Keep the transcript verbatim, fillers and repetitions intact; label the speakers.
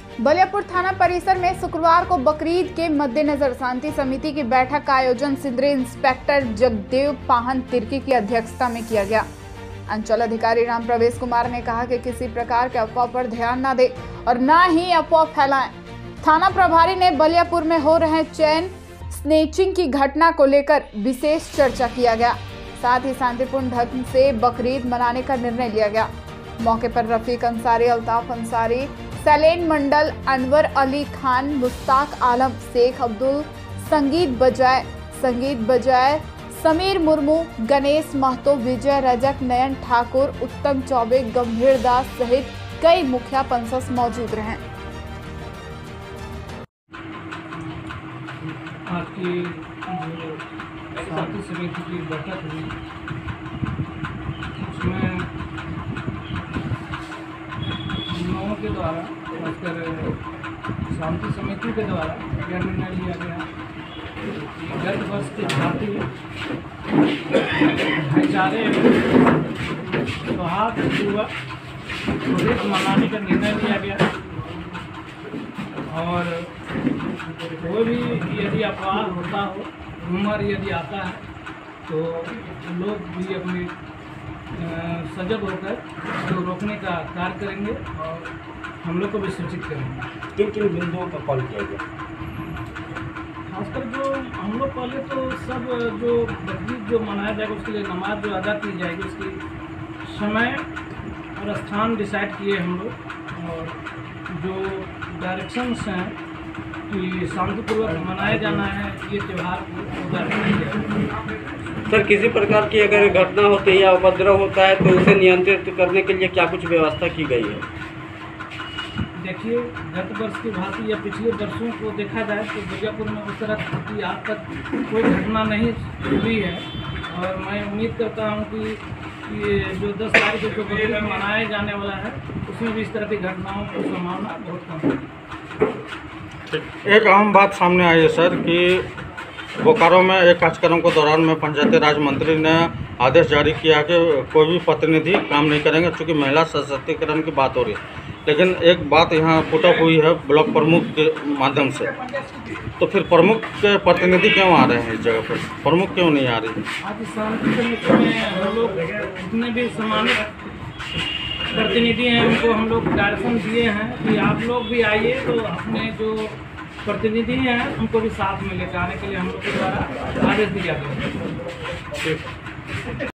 Speaker 1: बलियापुर थाना परिसर में शुक्रवार को बकरीद के मद्देनजर शांति समिति की बैठक का आयोजन सिंदरी इंस्पेक्टर जगदेव पाहन तिर्की की अध्यक्षता में किया गया। अंचल अधिकारी राम प्रवेश कुमार ने कहा कि किसी प्रकार के अफवाह पर ध्यान न दे और न ही अफवाह फैलाएं। थाना प्रभारी ने बलियापुर में हो रहे चेन स्नेचिंग की घटना को लेकर विशेष चर्चा किया गया। साथ ही शांतिपूर्ण ढंग से बकरीद मनाने का निर्णय लिया गया। मौके पर रफीक अंसारी, अल्ताफ अंसारी, सैलेन मंडल, अनवर अली खान, मुश्ताक आलम, शेख अब्दुल, संगीत बजाय संगीत बजाय समीर मुर्मू, गणेश महतो, विजय रजक, नयन ठाकुर, उत्तम चौबे, गंभीर दास सहित कई मुखिया पंसस मौजूद रहे।
Speaker 2: आज की जो शांति समिति की बैठक हुई उसमें लोगों के द्वारा खासकर शांति समिति के द्वारा यह निर्णय लिया गया कि गत वर्ष के भांति भाईचारे सौहार्दपूर्वक बकरीद मनाने का निर्णय लिया गया और कोई भी यदि अफवाह होता हो, रूमर यदि आता है तो लोग भी अपने सजग होकर तो रोकने का कार्य करेंगे और हम लोग को भी सूचित करेंगे।
Speaker 3: किन किन बिंदुओं पर कॉल किया गया?
Speaker 2: खासकर जो हम लोग पहले तो सब जो बकरीद जो मनाया जाएगा उसके लिए नमाज जो अदा की जाएगी उसकी समय और स्थान डिसाइड किए हम लोग और जो डायरेक्शंस हैं कि शांतिपूर्वक मनाया जाना है ये त्यौहार को।
Speaker 3: सर, किसी प्रकार की अगर घटना होती है या उपद्रव होता है तो उसे नियंत्रित करने के लिए क्या कुछ व्यवस्था की गई है?
Speaker 2: देखिए, गत वर्ष की भांति या पिछले वर्षों को देखा जाए तो बलियापुर में उस तरह की आज तक कोई घटना नहीं हुई है और मैं उम्मीद करता हूं कि ये जो दस तारीख को बकरीद मनाया जाने वाला है उसमें भी इस तरह की घटनाओं की संभावना बहुत कम है।
Speaker 4: एक अहम बात सामने आई है सर कि बोकारो में एक कार्यक्रम के दौरान में पंचायती राज मंत्री ने आदेश जारी किया कि कोई भी प्रतिनिधि काम नहीं करेंगे क्योंकि महिला सशक्तिकरण की बात हो रही है। लेकिन एक बात यहाँ पुटअप हुई है ब्लॉक प्रमुख के माध्यम से, तो फिर प्रमुख के प्रतिनिधि क्यों आ रहे हैं इस जगह पर? प्रमुख क्यों नहीं आ रही है?
Speaker 2: आज शांति समिति में हम लोग जितने भी सम्मानित प्रतिनिधि हैं उनको हम लोग डायरेक्शन दिए हैं कि आप लोग भी आइए, तो अपने जो प्रतिनिधि हैं उनको भी साथ में लेकर आने के लिए हम लोग के द्वारा आदेश दिया गया है।